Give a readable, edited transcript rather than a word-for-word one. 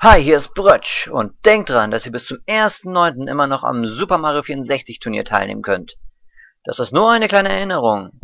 Hi, hier ist Brötsch und denkt dran, dass ihr bis zum 1.9. immer noch am Super Mario 64 Turnier teilnehmen könnt. Das ist nur eine kleine Erinnerung.